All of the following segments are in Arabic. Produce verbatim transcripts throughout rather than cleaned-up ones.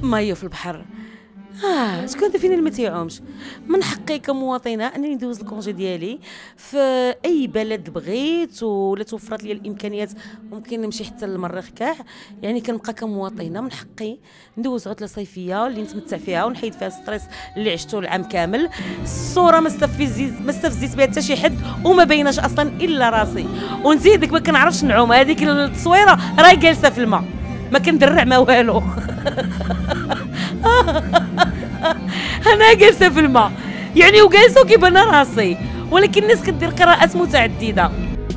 مايو في البحر. اه شكون فينا اللي ما تيعومش؟ من حقي كمواطنه انني ندوز الكونجي ديالي في اي بلد بغيت ولا توفرت لي الامكانيات، ممكن نمشي حتى للمريخ كاع. يعني كنبقى كمواطنه من حقي ندوز عطله صيفيه اللي نتمتع فيها ونحيد فيها الستريس اللي عشته العام كامل. الصوره ما استفزيت ما استفزيت بها حتى شي حد وما بيناش اصلا الا راسي، ونزيدك ما كنعرفش نعوم. هذيك التصويره راهي جالسه في الماء ما كندرع ما والو. انا جالسه في الماء يعني وجالسه وكيبان راسي، ولكن الناس كدير قراءات متعدده.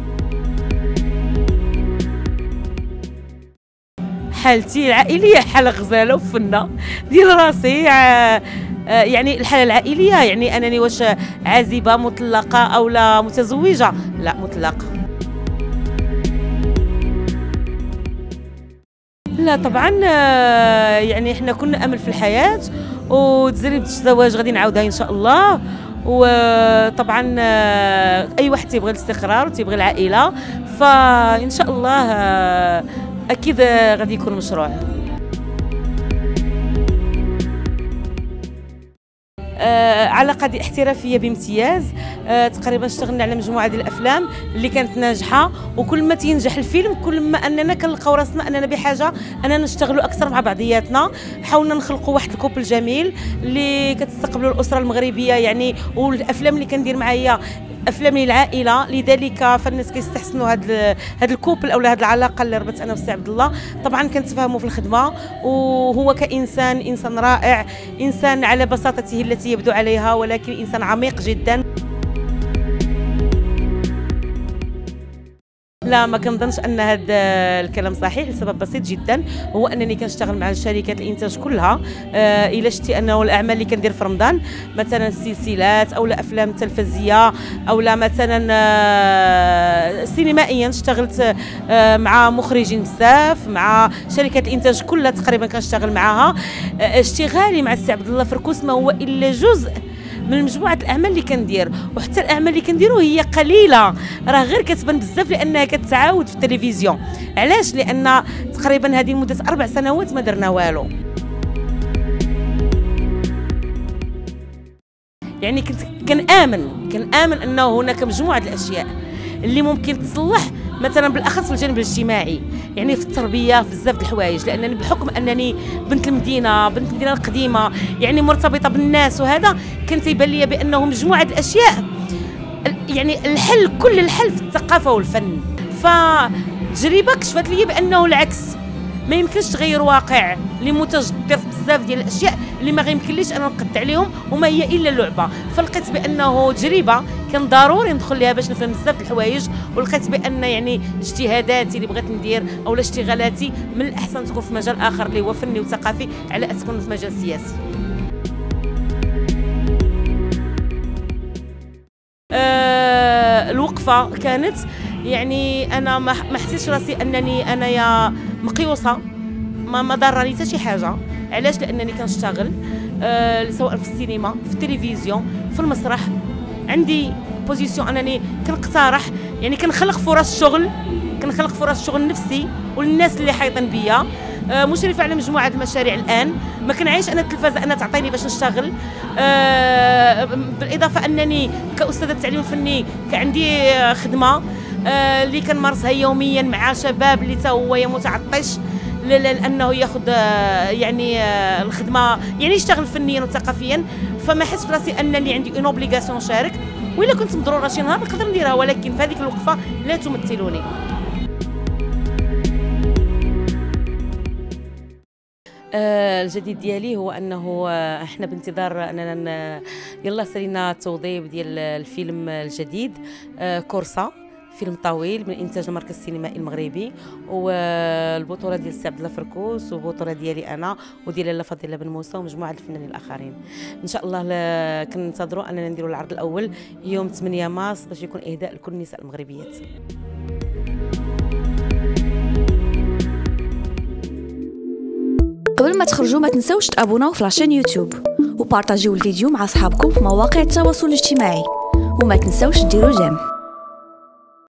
حالتي العائليه حاله غزاله وفنه ديال راسي. يعني الحاله العائليه يعني انني واش عازبه مطلقه او لا متزوجه؟ لا مطلقه. لا طبعا يعني احنا كنا امل في الحياه، وتجربه الزواج غادي نعاودها ان شاء الله. وطبعا اي واحد تيبغي الاستقرار وتيبغي العائله، فان شاء الله اكيد غادي يكون مشروع. آه علاقه احترافيه بامتياز. آه تقريبا اشتغلنا على مجموعه ديال الافلام اللي كانت ناجحه، وكل ما تينجح الفيلم كل ما اننا كنلقاو راسنا اننا بحاجه اننا نشتغلوا اكثر مع بعضياتنا. حاولنا نخلقوا واحد الكوبل جميل اللي كتستقبلوا الاسره المغربيه يعني، والافلام اللي كندير معايا افلام للعائله، لذلك فالناس كيستحسنوا هذا هذا الكوبل او هذه العلاقه اللي ربط انا وسي عبد الله. طبعا كنتفاهموا في الخدمه، وهو كانسان انسان رائع، انسان على بساطته التي يبدو عليها، ولكن انسان عميق جدا. لا ما كنظنش ان هذا الكلام صحيح لسبب بسيط جدا، هو انني كنشتغل مع شركات الانتاج كلها. آه الى شتي انه الاعمال اللي كندير في رمضان مثلا السلسلات او افلام تلفزيه او لا مثلا آه سينمائيا، اشتغلت آه مع مخرجين بزاف، مع شركات الانتاج كلها تقريبا كنشتغل معاها. آه اشتغالي مع السي عبد الله فركوس ما هو الا جزء من مجموعه الاعمال اللي كندير، وحتى الاعمال اللي كنديرو هي قليله، راه غير كتبان بزاف لانها كتعاود في التلفزيون. علاش؟ لان تقريبا هذه مده اربع سنوات ما درنا والو. يعني كنت كنآمن كنآمن انه هناك مجموعه الاشياء اللي ممكن تصلح، مثلا بالاخص في الجانب الاجتماعي، يعني في التربيه في بزاف د الحوايج، لانني بحكم انني بنت المدينه بنت المدينه القديمه يعني مرتبطه بالناس، وهذا كان تيبان لي بانه مجموعه الاشياء يعني الحل كل الحل في الثقافه والفن. فتجربه كشفت لي بانه العكس، ما يمكنش تغير واقع اللي متجدر في بزاف ديال الاشياء اللي ما غيمكنليش انا نقد عليهم وما هي الا اللعبه. فلقيت بانه تجربه كان ضروري ندخل ليها باش نفهم بزاف د الحوايج، ولقيت بان يعني اجتهاداتي اللي بغيت ندير او اشتغالاتي من الاحسن تكون في مجال اخر اللي هو فني وثقافي على ان تكون في مجال سياسي. أه الوقفه كانت يعني انا ما حسيتش راسي انني انا يا مقيوسه، ما ما ضرني حتى شي حاجه. علاش؟ لانني كنشتغل أه سواء في السينما في التلفزيون في المسرح، عندي بوزيسيون انني كنقترح يعني كنخلق فرص شغل، كنخلق فرص شغل نفسي وللناس اللي حايطين بيا. أه مشرفه على مجموعه المشاريع الان، ما كنعيش انا التلفازه انها تعطيني باش نشتغل. أه بالاضافه انني كاستاذه التعليم الفني كعندي خدمه أه اللي كنمارسها يوميا مع شباب اللي تا هو متعطش لانه ياخذ يعني الخدمه يعني يشتغل فنيا وثقافيا. فما حسيت راسي انني عندي اون اوبليغاسيون نشارك، وإلا كنت مضروره شي نهار نقدر نديرها، ولكن في هذيك الوقفه لا تمثلني. آه الجديد ديالي هو انه احنا بانتظار اننا يلا سالينا التوظيف ديال الفيلم الجديد آه كورسا، فيلم طويل من انتاج المركز السينمائي المغربي، والبطوله ديال السي عبد الله فركوس، وبطوله ديالي انا وديال لاله فضيله بن موسى ومجموعه الفنانين الاخرين. ان شاء الله كننتظروا اننا نديروا العرض الاول يوم ثمانية مارس باش يكون اهداء لكل النساء المغربيات. قبل ما تخرجوا ما تنسوش تابوناو في لاشين يوتيوب وبارطاجيو الفيديو مع اصحابكم في مواقع التواصل الاجتماعي، وما تنسوش ديروا جيم.